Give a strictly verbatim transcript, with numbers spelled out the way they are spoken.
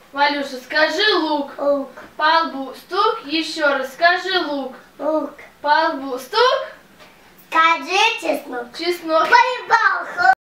Валюша, скажи лук. Лук. По лбу стук, еще раз скажи лук. Лук. По лбу стук. Скажи чеснок. Чеснок. Поебал.